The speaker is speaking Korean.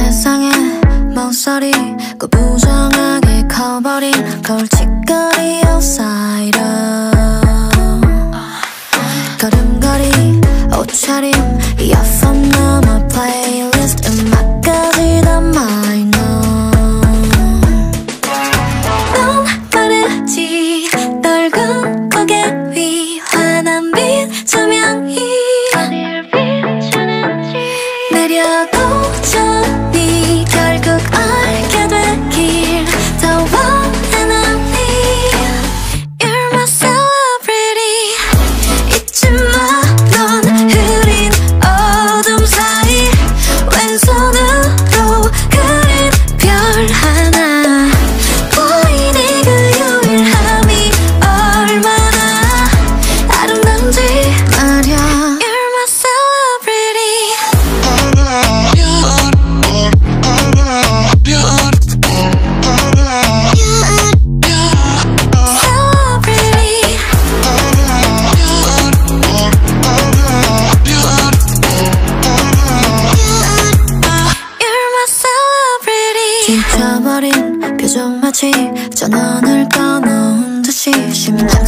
세상에 먼 소리 그 부정하게 커버린 골칫거리 outsider 걸음걸이 옷차림 이어폰 넘어 플레이리스트 음악까지 다 마이너 넌 빠르지 넓은 고개 위 환한 빛 조명이 어딜 비추는지 내려도 전이 결국 알게 되길 더 원하는 네 You're my celebrity 잊지 마 넌 흐린 어둠 사이 왼손으로 그린 별 하나 보이니 그 유일함이 얼마나 아름다운지 말야 You're my celebrity 지쳐버린 표정 마치 전원을 꺼놓은 듯이 심장